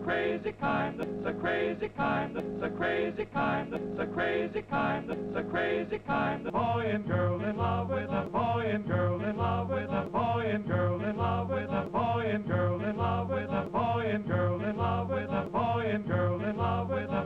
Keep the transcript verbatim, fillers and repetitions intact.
crazy kind, it's a crazy kind, it's a crazy kind, it's a crazy kind, it's a crazy kind. Boy and girl in love with a boy and girl